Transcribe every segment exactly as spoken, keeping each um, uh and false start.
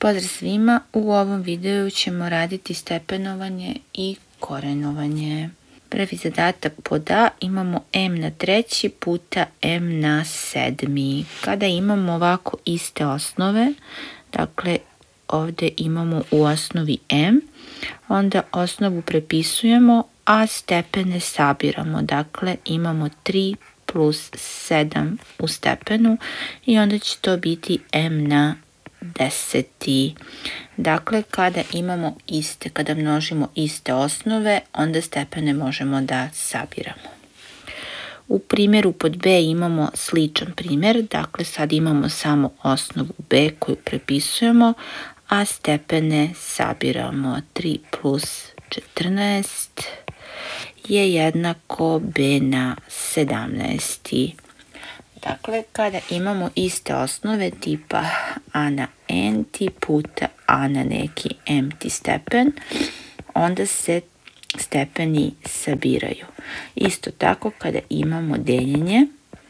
Pozdrav svima, u ovom videu ćemo raditi stepenovanje i korenovanje. Prvi zadatak pod A imamo m na treći puta m na sedmi. Kada imamo ovako iste osnove, dakle ovdje imamo u osnovi m, onda osnovu prepisujemo, a stepene sabiramo. Dakle imamo tri plus sedam u stepenu i onda će to biti m na deseti. Dakle, kada imamo iste, kada množimo iste osnove, onda stepene možemo da sabiramo. U primjeru pod B imamo sličan primjer, dakle sad imamo samo osnovu B koju prepisujemo, a stepene sabiramo. tri plus četrnaest je jednako B na sedamnaest. Dakle, kada imamo iste osnove tipa a na n-ti puta a na neki m-ti stepen, onda se stepeni sabiraju. Isto tako kada imamo deljenje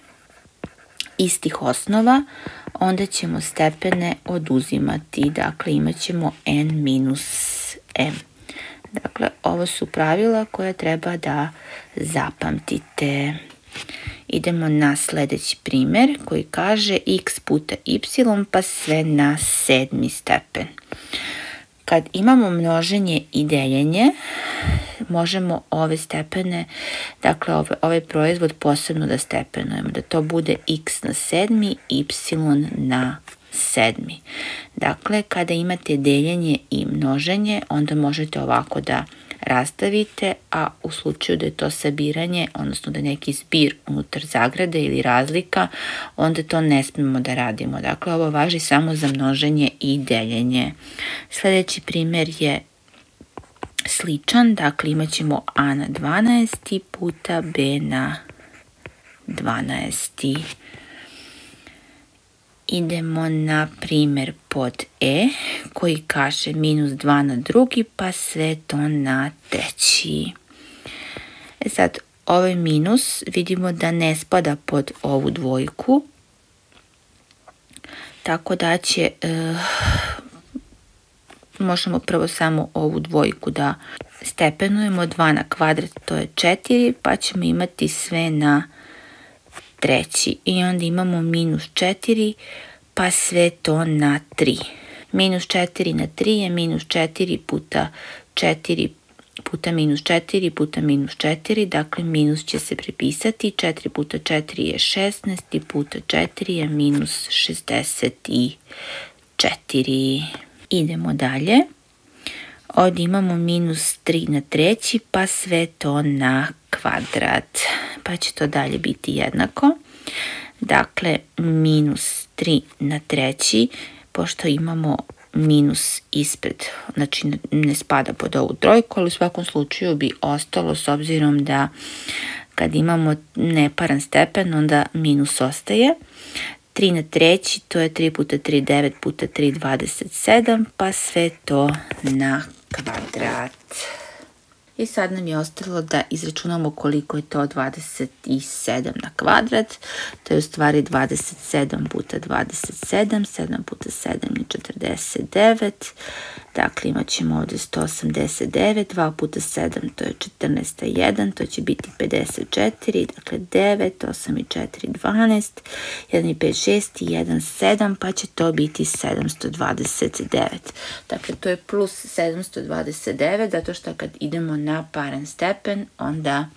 istih osnova, onda ćemo stepene oduzimati. Dakle, imat ćemo n minus m. Dakle, ovo su pravila koja treba da zapamtite. Idemo na sljedeći primjer koji kaže x puta y pa sve na sedmi stepen. Kad imamo množenje i deljenje, možemo ove stepene, dakle ove, ovaj proizvod posebno da stepenujemo, da to bude x na sedmi, y na sedmi. Dakle, kada imate deljenje i množenje, onda možete ovako da rastavite, a u slučaju da je to sabiranje, odnosno da je neki zbir unutar zagrade ili razlika, onda to ne smijemo da radimo. Dakle, ovo važi samo za množenje i deljenje. Sljedeći primjer je sličan, dakle imat ćemo a na dvanaest puta b na dvanaest. Idemo na primjer pod E koji kaže minus dva na drugi pa sve to na treći. E sad, ovaj minus vidimo da ne spada pod ovu dvojku, tako da će, e, možemo prvo samo ovu dvojku da stepenujemo. dva na kvadrat to je četiri, pa ćemo imati sve na treći i onda imamo minus četiri pa sve to na tri. Minus četiri na tri je minus četiri puta četiri puta minus četiri puta minus četiri, dakle minus će se prepisati. četiri puta četiri je šesnaest puta četiri je minus šezdeset četiri. Idemo dalje. Ovdje imamo minus tri na treći pa sve to na kvadrat, pa će to dalje biti jednako. Dakle, minus tri na treći, pošto imamo minus ispred, znači ne spada pod ovu trojku, ali u svakom slučaju bi ostalo, s obzirom da kad imamo neparan stepen, onda minus ostaje. tri na treći, to je tri puta tri, devet puta tri, dvadeset sedam, pa sve to na kvadrat. I sad nam je ostalo da izračunamo koliko je to dvadeset sedam na kvadrat. To je u stvari dvadeset sedam puta dvadeset sedam, sedam puta sedam je četrdeset devet. Dakle, imat ćemo ovdje sto osamdeset devet, dva puta sedam to je četrnaest, jedan, to će biti pedeset četiri, dakle devet, osam i četiri, dvanaest, jedan i pet, šest i jedan, sedam, pa će to biti sedamsto dvadeset devet. Dakle, to je plus sedamsto dvadeset devet, zato što kad idemo na paran stepen, onda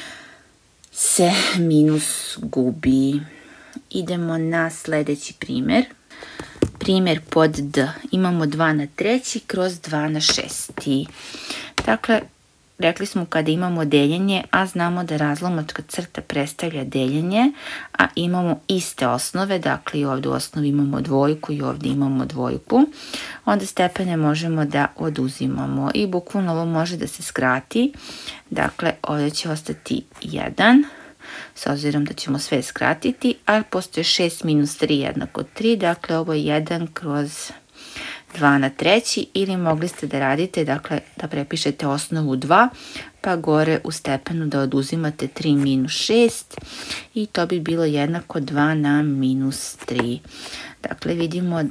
se minus gubi. Idemo na sljedeći primjer. Primjer pod D. Imamo dva na treći kroz dva na šesti. Dakle, rekli smo kada imamo deljenje, a znamo da razlomačka crta predstavlja deljenje, a imamo iste osnove, dakle i ovdje u osnovi imamo dvojku i ovdje imamo dvojku, onda stepene možemo da oduzimamo i bukvalno ovo može da se skrati. Dakle, ovdje će ostati jedan, s obzirom da ćemo sve skratiti, a postoje šest minus tri jednako tri, dakle ovo je jedan kroz dva na treći, ili mogli ste da radite, dakle da prepišete osnovu dva, pa gore u stepenu da oduzimate tri minus šest i to bi bilo jednako dva na minus tri. Dakle, vidimo da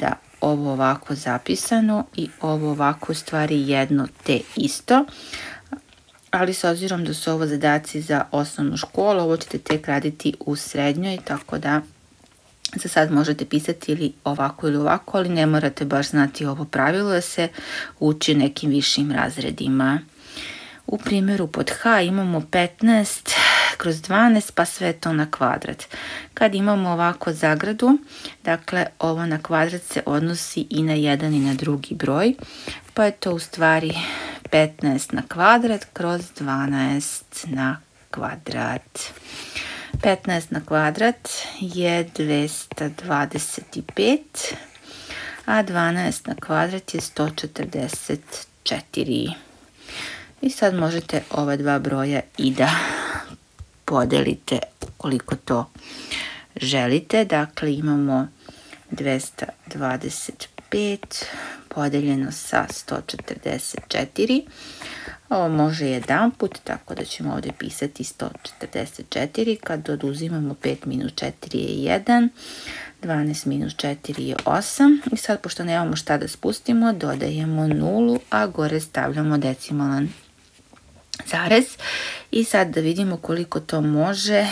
ovo ovako zapisano i ovo ovako u stvari jedno te isto. Ali s obzirom da su ovo zadaci za osnovnu školu, ovo ćete tek raditi u srednjoj, tako da za sad možete pisati ili ovako ili ovako, ali ne morate baš znati ovo pravilo da se uči nekim višim razredima. U primjeru pod H imamo petnaest kroz dvanaest pa sve to na kvadrat. Kad imamo ovako zagradu, dakle ovo na kvadrat se odnosi i na jedan i na drugi broj, pa je to u stvari petnaest na kvadrat kroz dvanaest na kvadrat. petnaest na kvadrat je dvesta dvadeset pet, a dvanaest na kvadrat je sto četrdeset četiri. I sad možete ova dva broja i da podelite koliko to želite. Dakle, imamo dvesta dvadeset pet podeljeno sa sto četrdeset četiri. Ovo može jedan put, tako da ćemo ovdje pisati sto četrdeset četiri. Kad oduzimamo pet minus četiri je jedan, dvanaest minus četiri je osam. I sad, pošto nemamo šta da spustimo, dodajemo nulu, a gore stavljamo decimalan zarez. I sad da vidimo koliko to može.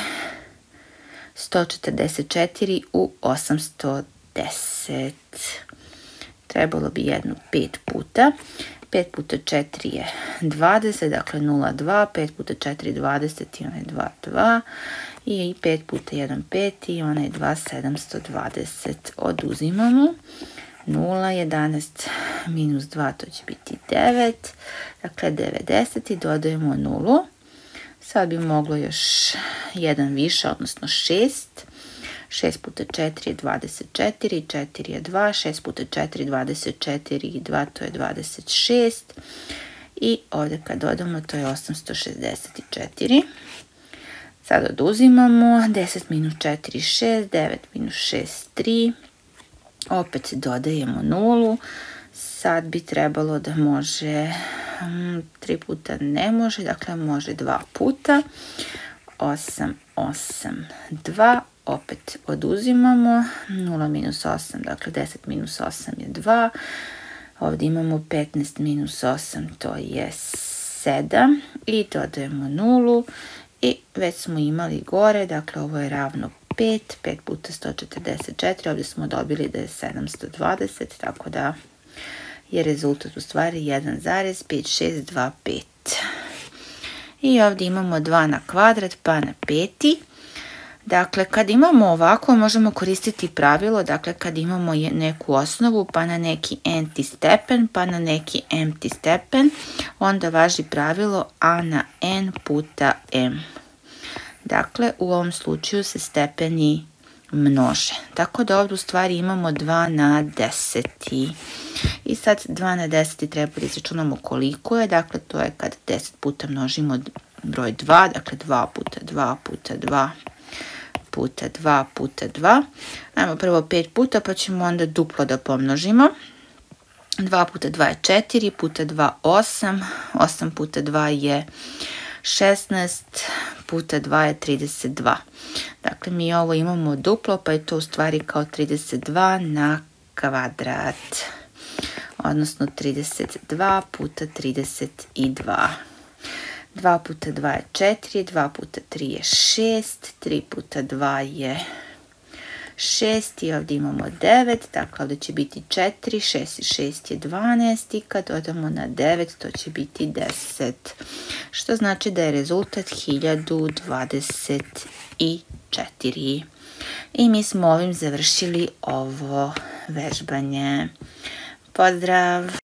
sto četrdeset četiri u osamsto deset. Trebalo bi jedno pet puta. pet puta četiri je dvadeset, dakle nula, dva, pet puta četiri je dvadeset i onaj dva, dva. I pet puta jedan, pet i onaj dva, sedamsto dvadeset. Oduzimamo. nula, jedanaest minus dva, to će biti devet. Dakle, devedeset i dodajemo nulu. Sad bi moglo još jedan više, odnosno šest. šest puta četiri je dvadeset četiri, četiri je dva, šest puta četiri je dvadeset četiri i dva, to je dvadeset šest. I ovdje kad dodamo, to je osamsto šezdeset četiri. Sad oduzimamo, deset minus četiri, šest, devet minus šest, tri. Opet dodajemo nulu. Sad bi trebalo da može, tri puta ne može, dakle može dva puta. osam, osam, dva. Opet oduzimamo, nula minus osam, dakle deset minus osam je dva. Ovdje imamo petnaest minus osam, to je sedam. I dodajemo nulu. I već smo imali gore, dakle ovo je ravno pet, pet puta sto četrdeset četiri, ovdje smo dobili da je sedamsto dvadeset, tako da je rezultat u stvari jedan zarez pet šest dva pet. I ovdje imamo dva na kvadrat pa na peti. Dakle, kad imamo ovako, možemo koristiti pravilo, dakle, kad imamo neku osnovu, pa na neki n-ti stepen, pa na neki m-ti stepen, onda važi pravilo a na n puta m. Dakle, u ovom slučaju se stepeni množe. Tako da ovdje u stvari imamo dva na deseti. I sad dva na deseti treba da izračunamo koliko je. Dakle, to je kad deset puta množimo broj dva. Dakle, dva puta dva puta dva puta dva puta dva. Ajmo prvo pet puta pa ćemo onda duplo da pomnožimo. dva puta dva je četiri, puta dva osam, osam puta dva je šesnaest, puta dva je trideset dva. Dakle, mi ovo imamo duplo, pa je to u stvari kao trideset dva na kvadrat. Odnosno trideset dva puta trideset dva. dva puta dva je četiri, dva puta tri je šest, tri puta dva je šest i ovdje imamo devet, dakle ovdje će biti četiri, šest i šest je dvanaest i kad dodamo na devet to će biti deset. Što znači da je rezultat hiljadu dvadeset četiri. I mi smo ovim završili ovo vežbanje. Pozdrav!